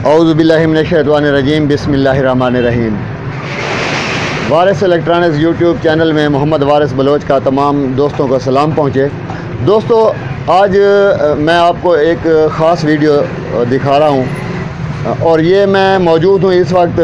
औज़ु बिल्लाहि मिनश्शैतानिर्रजीम बिस्मिल्लाहिर्रहमानिर्रहीम। वारिस electronics YouTube channel में मोहम्मद वारिस बलोच का तमाम दोस्तों को सलाम पहुँचे। दोस्तों, आज मैं आपको एक ख़ास वीडियो दिखा रहा हूँ और ये मैं मौजूद हूँ इस वक्त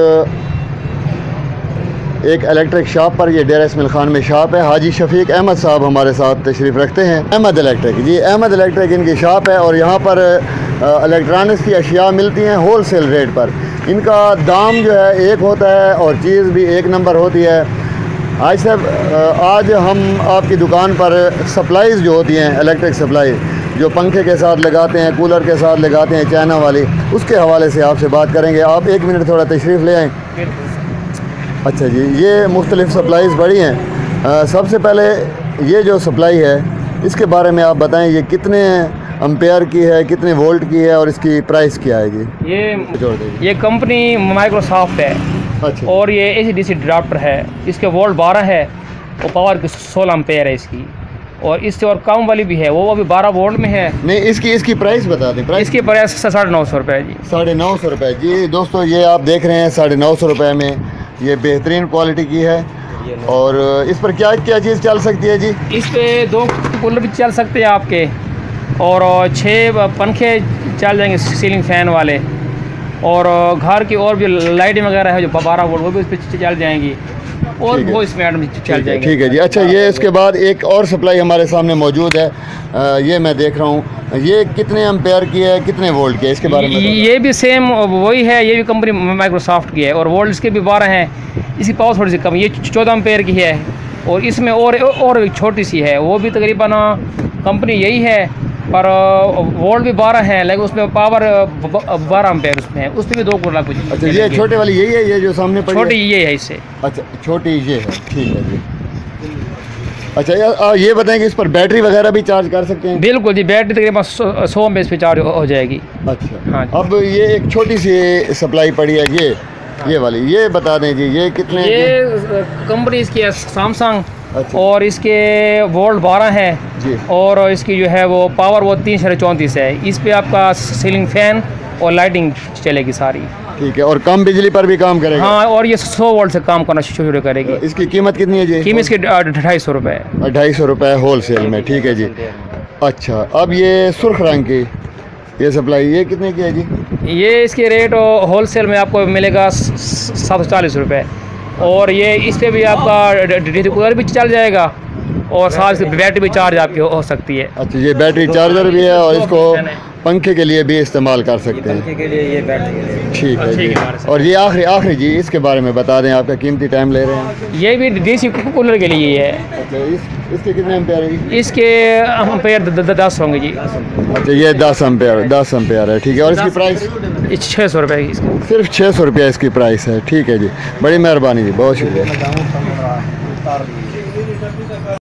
एक इलेक्ट्रिक शॉप पर। ये डेरा इस्माइल खान में शॉप है। हाजी शफीक अहमद साहब हमारे साथ तशरीफ़ रखते हैं। अहमद इलेक्ट्रिक, जी अहमद इलेक्ट्रिक इनकी शॉप है और यहाँ पर इलेक्ट्रॉनिक्स की अशिया मिलती हैं होल सेल रेट पर। इनका दाम जो है एक होता है और चीज़ भी एक नंबर होती है। आज साहब, आज हम आपकी दुकान पर सप्लाईज़ जो होती हैं, इलेक्ट्रिक सप्लाई जो पंखे के साथ लगाते हैं, कूलर के साथ लगाते हैं, चाइना वाली, उसके हवाले से आपसे बात करेंगे। आप एक मिनट थोड़ा तशरीफ़ ले आएँ। अच्छा जी, ये मुख्तलिफ़ सप्लाईज़ बड़ी हैं। सबसे पहले ये जो सप्लाई है इसके बारे में आप बताएं, ये कितने एम्पेयर की है, कितने वोल्ट की है और इसकी प्राइस क्या है जी? ये कंपनी माइक्रोसॉफ्ट है। अच्छा। और ये AC/DC ड्राफ्टर है। इसके वोल्ट 12 है और पावर की 16 एम्पेयर है इसकी। और इससे और कम वाली भी है, वो अभी 12 वोल्ट में है। नहीं, इसकी प्राइस बता दें। प्राइस इसकी प्राइस 950 रुपये जी। 950 रुपये जी। दोस्तों, ये आप देख रहे हैं 950 रुपये में ये बेहतरीन क्वालिटी की है। और इस पर क्या क्या चीज़ चल सकती है जी? इस पे 2 कूलर भी चल सकते हैं आपके और 6 पंखे चल जाएंगे सीलिंग फ़ैन वाले। और घर की और भी लाइटें वगैरह है जो 12 वोल्ट, वो भी इस पर चल जाएंगी और वो इसमें एडम चल जाएंगे। ठीक है जी। अच्छा, ये इसके बाद एक और सप्लाई हमारे सामने मौजूद है। ये मैं देख रहा हूँ, ये कितने एम्पेयर की है, कितने वोल्ट की है, इसके बारे में? ये भी सेम वही है, ये भी कंपनी माइक्रोसॉफ्ट की है और वोल्ट इसके भी 12 हैं। इसकी पावर थोड़ी सी कम, ये 14 एम्पेयर की है। और इसमें और एक छोटी सी है, वो भी तकरीबन कंपनी यही है पर वोल्ट भी 12 है, लेकिन उसमें पावर 12 एम्पेयर उसमें है। उसमें भी 2 कूलर कुछ। अच्छा, ये छोटे वाली यही है, ये जो सामने पड़ी छोटी ये है इससे। अच्छा, छोटी ये है, ठीक है जी। अच्छा, ये बताएं कि इस पर बैटरी वगैरह भी चार्ज कर सकते हैं? बिल्कुल जी, बैटरी तकरीबन 100 एमएच पे चार्ज हो जाएगी। अच्छा, हाँ। अब ये एक छोटी सी सप्लाई पड़ी है, ये वाली, ये बता दें जी, ये कितने? ये कंपनी इसकी है सैमसंग। अच्छा। और इसके वोल्ट 12 है जी। और इसकी जो है वो पावर वो 334 है। इस पे आपका सीलिंग फैन और लाइटिंग चलेगी सारी। ठीक है, और कम बिजली पर भी काम करेगा? हाँ, और ये 100 वोल्ट से काम करना शुरू करेगी। इसकी कीमत कितनी है जी? कीमत इसकी 250 रुपये है। 250 रुपये होल सेल में, ठीक है जी। अच्छा, अब ये सुर्ख रंग की ये सप्लाई, ये कितने की है जी? ये इसके रेट होल सेल में आपको मिलेगा 740 रुपये। और ये इस पर भी आपका कूलर भी चल जाएगा और साथ से बैटरी भी चार्ज आपकी हो सकती है। अच्छा, ये बैटरी चार्जर भी है और इसको पंखे के लिए भी इस्तेमाल कर सकते हैं। पंखे के लिए ये बैटरी, ठीक है जी। और ये आखिरी जी, इसके बारे में बता दें, आपका कीमती टाइम ले रहे हैं। ये भी DC कूलर के लिए है। अच्छा, इसके कितने एम्पेयर है? इसके एम्पेयर 10 होंगे जी। अच्छा, ये 10 एम्पेयर है, ठीक है। और इसकी प्राइस? 600 रुपये की इसकी। सिर्फ 600 रुपये इसकी प्राइस है, ठीक है जी। बड़ी मेहरबानी जी, बहुत शुक्रिया।